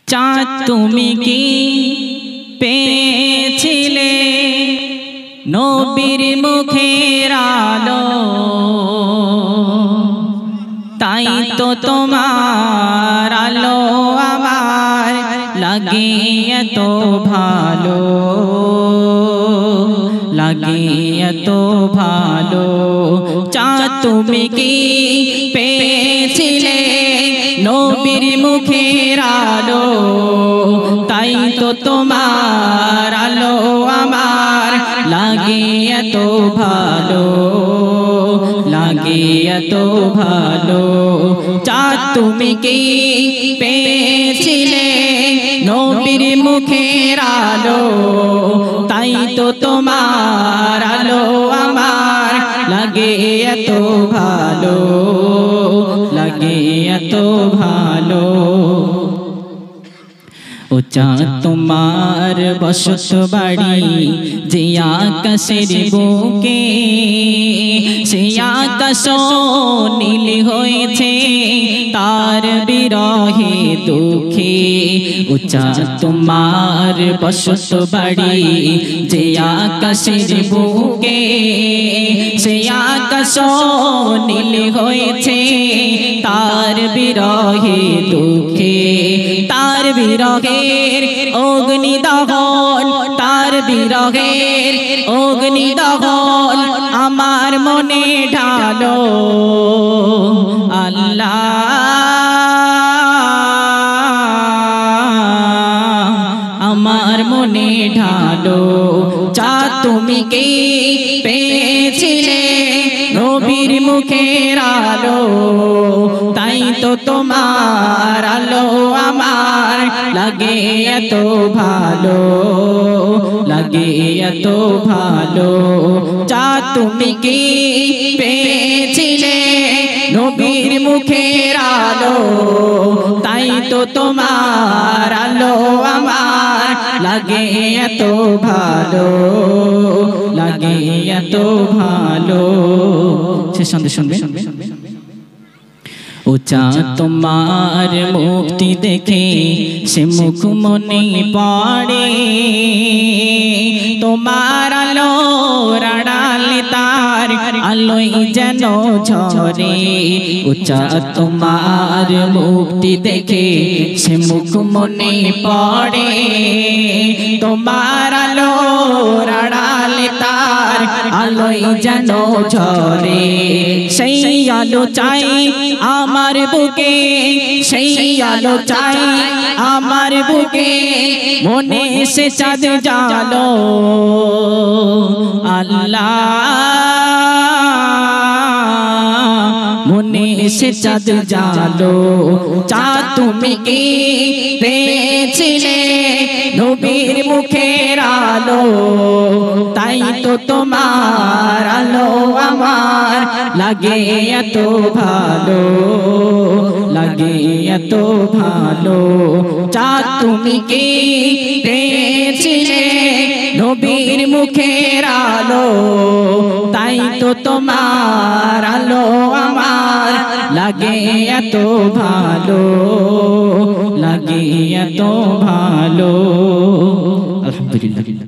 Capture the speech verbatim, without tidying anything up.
চাঁদ তুমি কি পেয়েছিলে নবীর মুখের আলো, তাই তো তোমার আলো আমার লাগে এত ভালো, লাগে এত ভালো। চাঁদ তুমি কি পেয়েছিলে নবীর মুখের আলো, তাই তো তোমার আলো আমার লাগে এত ভালো, লাগে এত ভালো। চাঁদ তুমি কি পেয়েছিলে নবীর মুখের আলো, তাই তো তোমার আলো আমার লাগে এত ভালো, লাগে এত ভালো। ও চাঁদ তোমার বসত বাড়ি যে আকাশের বুকে, সে আকাশ নীল হয়েছে তার বিরহে দুঃখে। ও চাঁদ তোমার বসত বাড়ি যে আকাশের বুকে, সে আকাশ নীল হয়েছে তার বিরহে দুঃখে। তার বিরহের অগ্নি দহন, তার বিরহের অগ্নি দহন আমার মনে ঢালো আল্লাহ, আমার মনে ঢালো। চাঁদ তুমি কি পেয়েছিলে নবীর মুখের আলো, তাই তো তোমার আলো আমার লাগে এত ভালো, লাগে এত ভালো। চাঁদ তুমি কি পেয়েছিলে নবীর মুখের আলো, তাই তো তোমার আলো আমার লাগে এত ভালো, লাগে এত ভালো। সে সন্দেশ শুনবে। ও চাঁদ তোমার মুক্তি দেখে সে মুখ মনে পড়ে, তোমার আলো রাড়ালে তার আলোই যেন ঝরে। ও চাঁদ তোমার মুক্তি দেখে সে মুখ মনে পড়ে, তোমার আলো রাড়ালে তার আলোই যেন ঝরে। সেই আলো চাই আমার বুকে, সেই আলো চাই আমার বুকে, মনে সে চাঁদ জালো আল্লাহ, মনে সে চাঁদ জালো। চাঁদ তুমি কি পেয়েছিলে নবীর মুখের আলো, তাই তো তোমার আলো আমার লাগে এত ভালো, লাগে এত ভালো। চাঁদ তুমি কি পেয়েছিলে নবীর মুখের আলো, তাই তো তোমার আলো আমার লাগে এত ভালো, লাগে এত ভালো। আলহামদুলিল্লাহ।